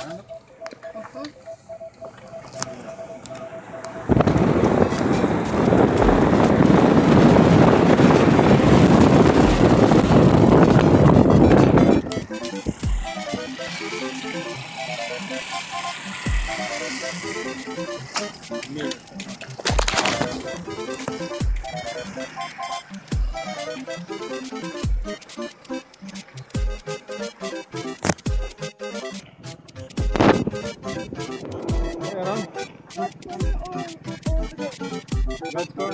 preparando. Mira. Let's go.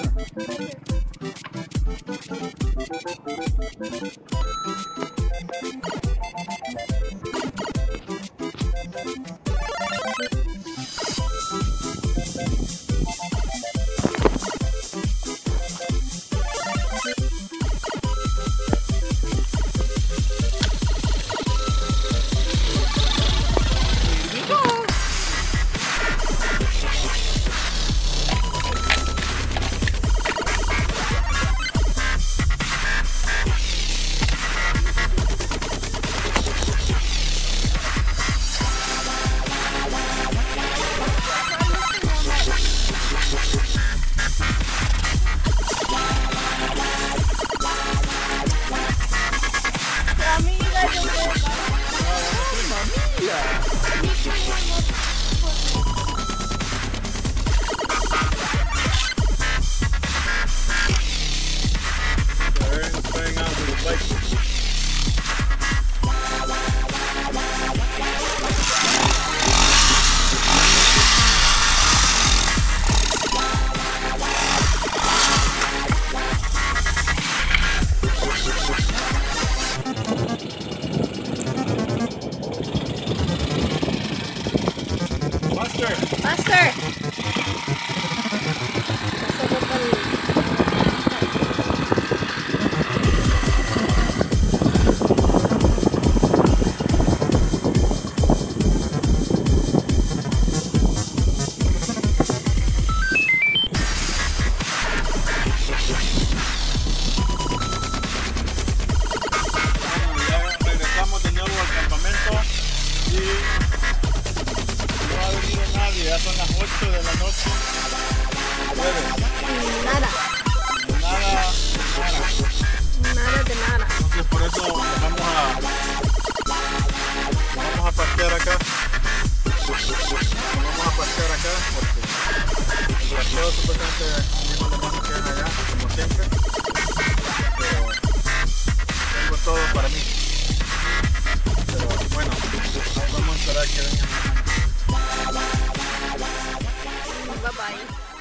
Master! Regresamos de nuevo al campamento y no ha venido nadie, ya son las 8 de la noche. Nada. Nada de nada. Entonces por eso vamos a parquear acá. Vamos a parquear acá porque el tractor supuestamente mismo le vamos a quedar allá, como siempre. Pero tengo todo para mí. Pero bueno, ahí vamos a esperar que vengan. Bye bye.